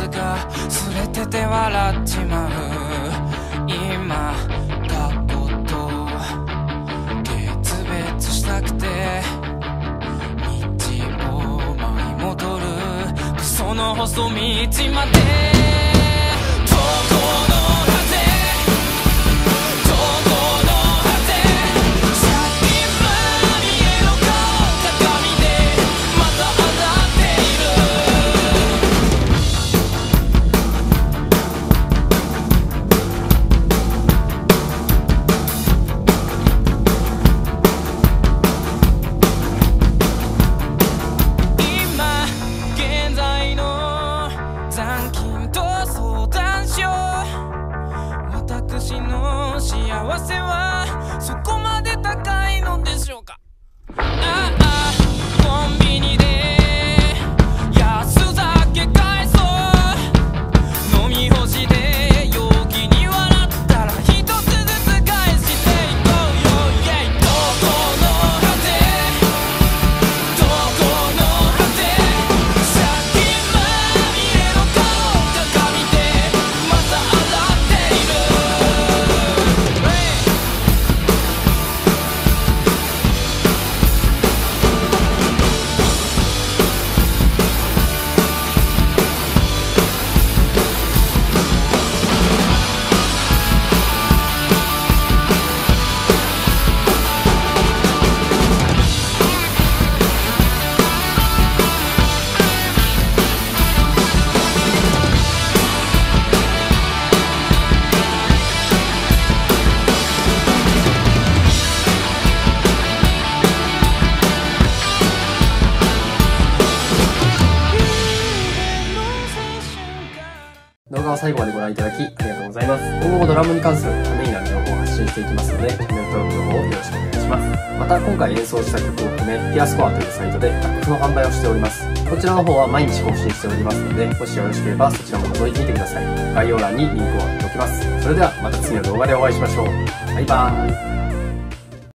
がすれてて笑っちまう。今過去と決別したくて道を舞い戻るクソの細道まで。どこの私の幸せはそこまで高いのでしょうか。ああコンビニで安酒買えそう。飲み干しで陽気に笑ったら一つずつ返していこうよ。どこの果てどこの果て借金まみれの顔鏡でまた洗っている。 動画を最後までご覧いただきありがとうございます。今後もドラムに関するためになる情報を発信していきますので、チャンネル登録の方をよろしくお願いします。また今回演奏した曲を含め、ピアスコアというサイトで楽譜の販売をしております。こちらの方は毎日更新しておりますので、もしよろしければそちらも覗いてみてください。概要欄にリンクを貼っておきます。それではまた次の動画でお会いしましょう。バイバーイ。